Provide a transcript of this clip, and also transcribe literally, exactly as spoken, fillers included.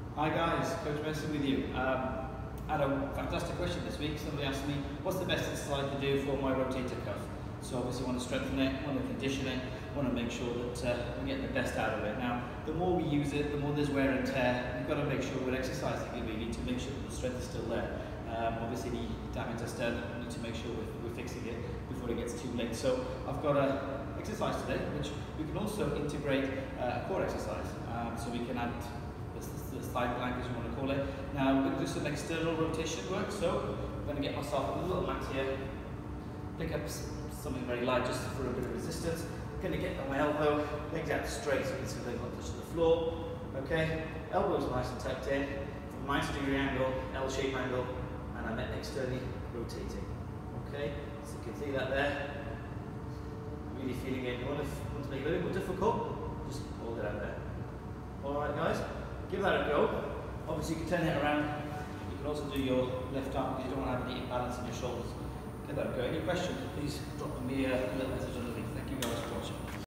Hi guys, Coach Benson with you. Um, I had a fantastic question this week. Somebody asked me, what's the best exercise to do for my rotator cuff? So obviously want to strengthen it, want to condition it, want to make sure that uh, we're getting the best out of it. Now, the more we use it, the more there's wear and tear. We've got to make sure we're exercising it really to make sure that the strength is still there. Um, obviously the damage is done, we need to make sure we're, we're fixing it before it gets too late. So I've got an exercise today, which we can also integrate uh, a core exercise. Um, so we can add the thigh plank, as you want to call it. Now we're going to do some external rotation work, so I'm going to get myself a little mat here, pick up something very light just for a bit of resistance. I'm going to get my elbow, legs out straight so you can see they're not touching the floor. Okay, elbows nice and tucked in, from a ninety degree angle, L-shaped angle, and I'm externally rotating. Okay, so you can see that there. Really feeling it. You want to, want to make it a little more difficult, just hold it out there. Alright guys, give that a go. Obviously you can turn it around. You can also do your left arm because you don't want to have any imbalance in your shoulders. Give that a go. Any questions, please drop me a little message underneath. Thank you guys for watching.